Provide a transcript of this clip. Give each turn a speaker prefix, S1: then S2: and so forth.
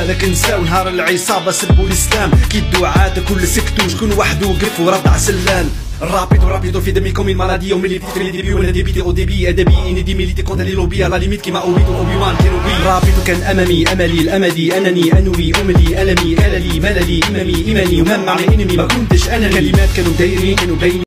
S1: هذاك نساو نهار العصابة سبوا الاسلام كي الدعاة كل سكتو شكون وحدو وقف ورفع سلان رابيدو في دمي كوم المالادية وملي في لي ديبي وانا ديبيتي او ديبي ادبي اني دي ميليتي كونت لي لوبي على ليميت كيما اوبي وان كيروبي رابيدو كان امامي املي الامدي انني انوي املي المي الالي مللي امامي ايماني ومام معني انمي ما كنتش انا كلمات كانوا دايرين كانوا باين